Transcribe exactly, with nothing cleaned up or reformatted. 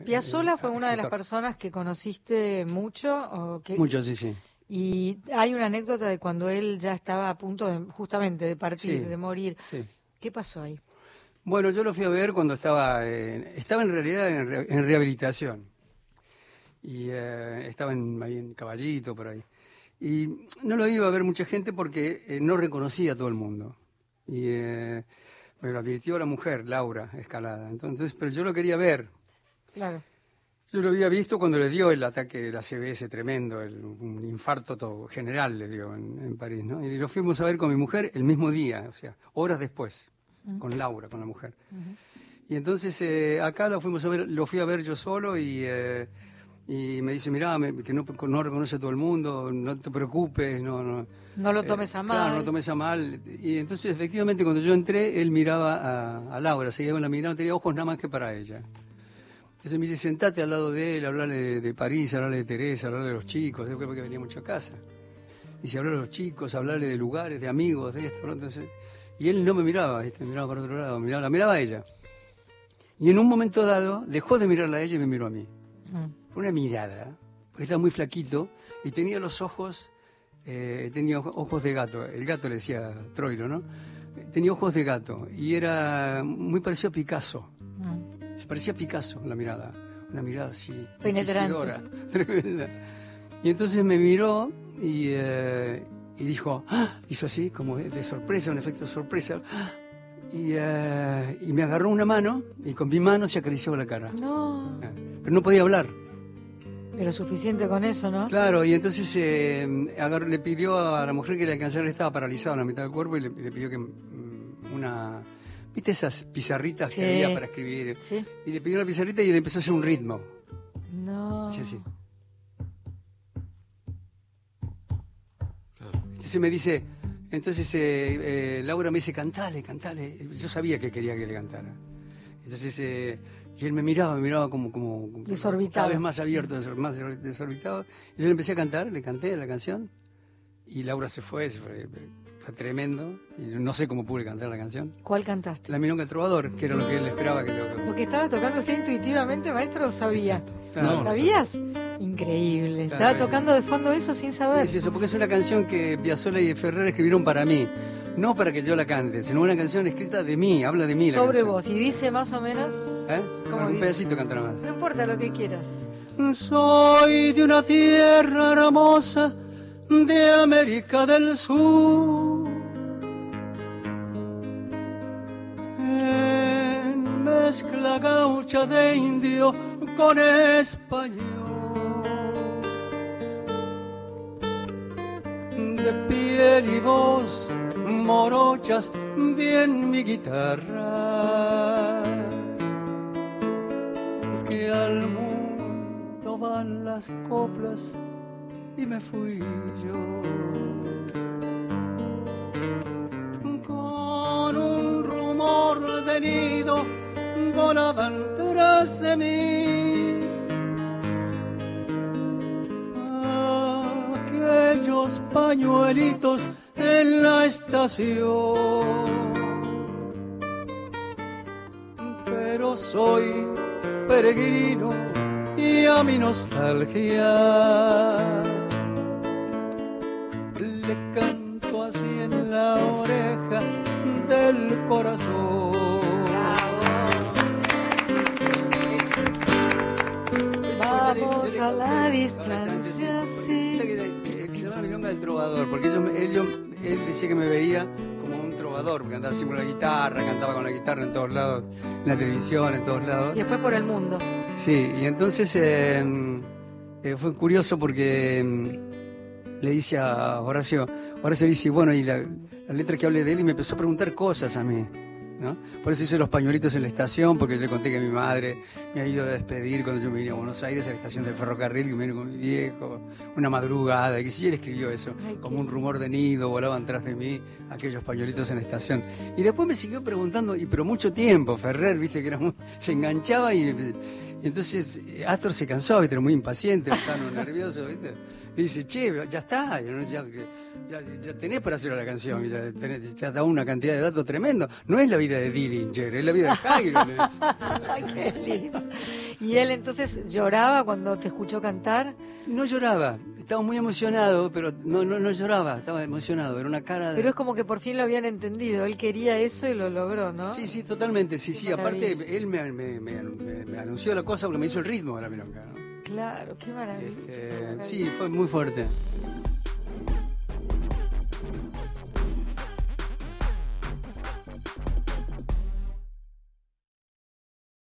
¿Piazzolla fue una de las personas que conociste mucho? O que, mucho, sí, sí. Y hay una anécdota de cuando él ya estaba a punto de, justamente de partir, Sí, de morir. sí. ¿Qué pasó ahí? Bueno, yo lo fui a ver cuando estaba, en, estaba en realidad en, re- en rehabilitación. Y eh, estaba en, ahí en Caballito, por ahí. Y no lo iba a ver mucha gente porque eh, no reconocía a todo el mundo. Y eh, me lo advirtió la mujer, Laura Escalada. Entonces, pero yo lo quería ver. Claro. Yo lo había visto cuando le dio el ataque de la C B S tremendo, el, un infarto todo general le dio en, en París, ¿no? Y lo fuimos a ver con mi mujer el mismo día, o sea, horas después, uh-huh. con Laura, con la mujer. Uh-huh. Y entonces eh, acá lo fuimos a ver, lo fui a ver yo solo y, eh, y me dice, mirá, me, que no, no reconoce a todo el mundo, no te preocupes, no... No, no lo tomes eh, a mal. Claro, no lo tomes a mal. Y entonces efectivamente cuando yo entré, él miraba a, a Laura, seguía con la mirada, no tenía ojos nada más que para ella. Entonces me dice, sentate al lado de él, hablarle de, de París, hablarle de Teresa, hablarle de los chicos, después porque venía mucho a casa. Dice, hablarle de los chicos, hablarle de lugares, de amigos, de esto, ¿no? Entonces, y él no me miraba, ¿viste? Miraba para otro lado, miraba, la miraba a ella. Y en un momento dado, dejó de mirarla a ella y me miró a mí. Mm. Fue una mirada, porque estaba muy flaquito y tenía los ojos, eh, tenía ojos de gato, el gato le decía Troilo, ¿no? Tenía ojos de gato y era muy parecido a Picasso. Mm. Se parecía a Picasso la mirada, una mirada así, penetrante, tremenda. Y entonces me miró y, eh, y dijo, ¡ah! Hizo así, como de sorpresa, un efecto de sorpresa. ¡Ah! Y, eh, y me agarró una mano y con mi mano se acarició la cara. No. Pero no podía hablar. Pero suficiente con eso, ¿no? Claro, y entonces eh, agarró, le pidió a la mujer que le alcanzara, estaba paralizado en la mitad del cuerpo y le, le pidió que mm, una... ¿Viste esas pizarritas sí. que había para escribir? Sí. Y le pidió una pizarrita y le empezó a hacer un ritmo. No. Sí, sí. Entonces me dice, entonces eh, eh, Laura me dice, cantale, cantale. Yo sabía que quería que le cantara. Entonces, eh, y él me miraba, me miraba como, como desorbitado. Cada vez más abierto, más desorbitado. Y yo le empecé a cantar, le canté la canción. Y Laura se fue, se fue. Fue tremendo, y no sé cómo pude cantar la canción. ¿Cuál cantaste? La Milonga del Trovador, que era lo que él esperaba que yo... ¿Lo que estaba tocando usted intuitivamente, maestro, o sabía? Claro, ¿Sabías? No, Increíble. Claro, estaba tocando de fondo eso sin saber. Sí, sí, eso, porque es una canción que Piazzolla y Ferrer escribieron para mí. No para que yo la cante, sino una canción escrita de mí, habla de mí. Sobre vos, y dice más o menos... ¿Eh? ¿Cómo bueno, un dice? pedacito cantará más. No importa lo que quieras. Soy de una tierra hermosa de América del Sur, en mezcla gaucha de indio con español, de piel y voz morochas bien mi guitarra, que al mundo van las coplas y me fui yo con un rumor de nido, volaban tras de mí aquellos pañuelitos en la estación, pero soy peregrino y a mi nostalgia le canto así en la oreja del corazón. Vamos a la distancia, sí. Se llama Milonga del Trovador, porque ellos, ellos, él decía que me veía como un trovador, porque andaba siempre con la guitarra, cantaba con la guitarra en todos lados, en la televisión, en todos lados. Y después por el mundo. Sí, y entonces eh, eh, fue curioso porque... Eh, le dice a Horacio, Horacio dice, bueno, y la, la letra que hablé de él, y me empezó a preguntar cosas a mí, ¿no? Por eso hice los pañuelitos en la estación, porque yo le conté que mi madre me había ido a despedir cuando yo me vine a Buenos Aires, a la estación del ferrocarril, que me vine con mi viejo, una madrugada, y que si él escribió eso, Ay, como un rumor de nido, volaban tras de mí aquellos pañuelitos en la estación. Y después me siguió preguntando, y pero mucho tiempo, Ferrer, viste, que era muy, se enganchaba y... Y entonces eh, Astor se cansó, ¿viste? Era muy impaciente, estaba nervioso, ¿viste? Y dice, che, ya está, ya, ya, ya, ya tenés para hacer la canción, ya tenés, te has dado una cantidad de datos tremendo. No es la vida de Dillinger, es la vida de Cairo. Ay, qué lindo. ¿Y él entonces lloraba cuando te escuchó cantar? No lloraba, estaba muy emocionado, pero no, no, no lloraba, estaba emocionado, era una cara de... Pero es como que por fin lo habían entendido, él quería eso y lo logró, ¿no? Sí, sí, totalmente, sí, Qué sí, maravilla. aparte él me, me, me, me, me anunció la cosa porque me hizo el ritmo de la milonga, ¿no? Claro, qué maravilla. Este, qué maravilla. sí, fue muy fuerte.